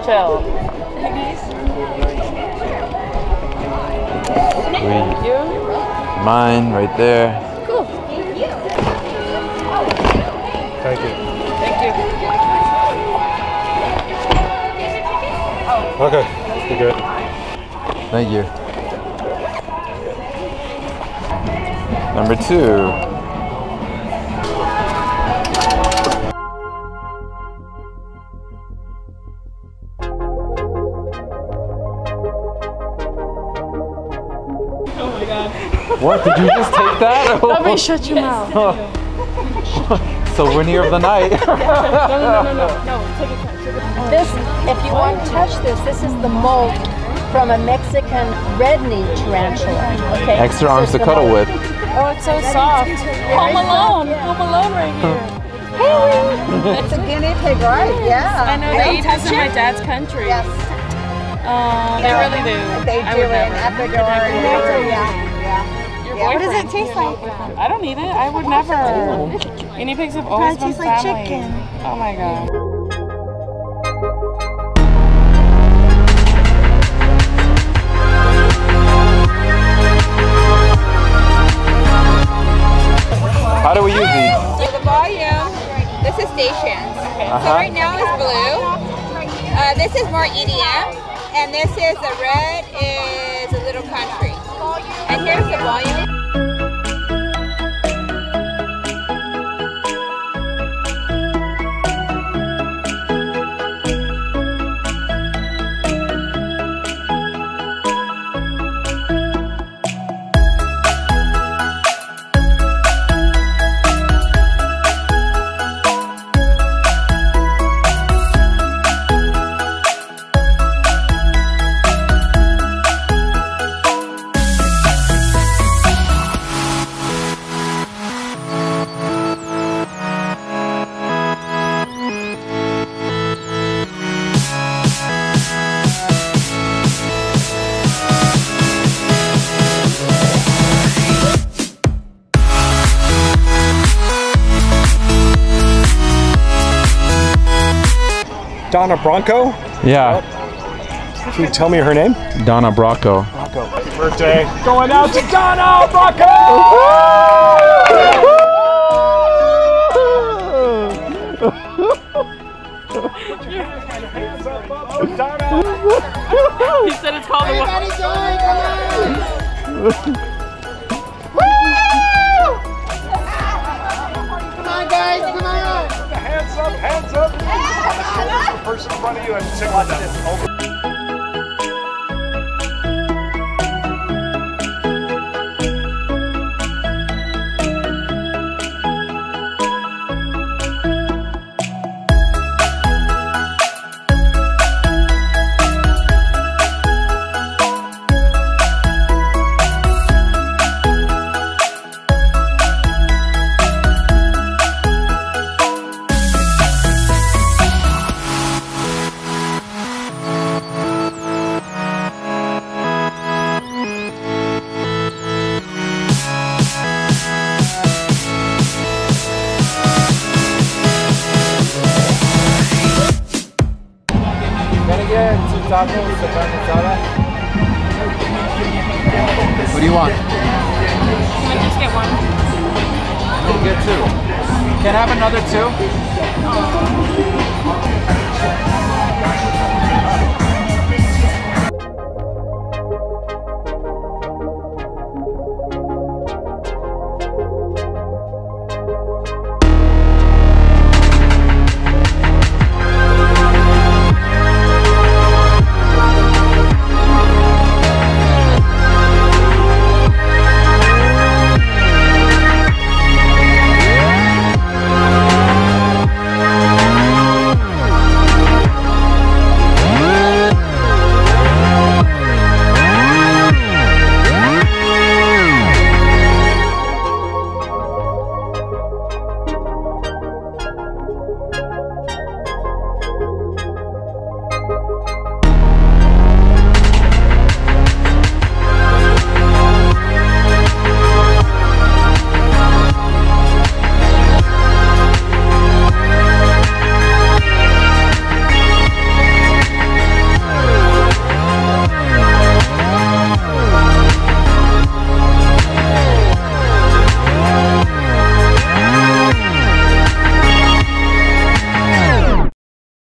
chill. Sweet. You? Mine right there. Cool. Thank you. Thank you. Okay, you're good. Thank you. Number 2. What? Did you just take that? Nobody shut your mouth. Souvenir of the night. No, take it. This, if you want to touch this, this is the molt from a Mexican red-kneed tarantula. Okay. Extra arms to cuddle with. Oh, it's so soft. Home Alone. Home Alone right here. It's a guinea pig, right? Yeah. I know they eat this in my dad's country. Yes. They really do. They I do would in never. Ecuador. Yeah. Your What does boyfriend. it taste like? I don't eat it. I would never. Guinea pigs have always been tastes like family. chicken. Oh my god. How do we use these? So the volume, this is stations. So right now is blue. This is more EDM. And this is the red is a little country. And here's the volume. Donna Bronco? Yeah. Can you tell me her name? Donna Bracco. Bronco. Happy birthday. Going out to Donna Bronco! Hands up, Donna! He said it's called the Everybody join, come on! Come on, guys, come on! Hands up, hands up! The person in front of you and sit with them. What do you want? Can I just get one? Get 2. Can I have another 2?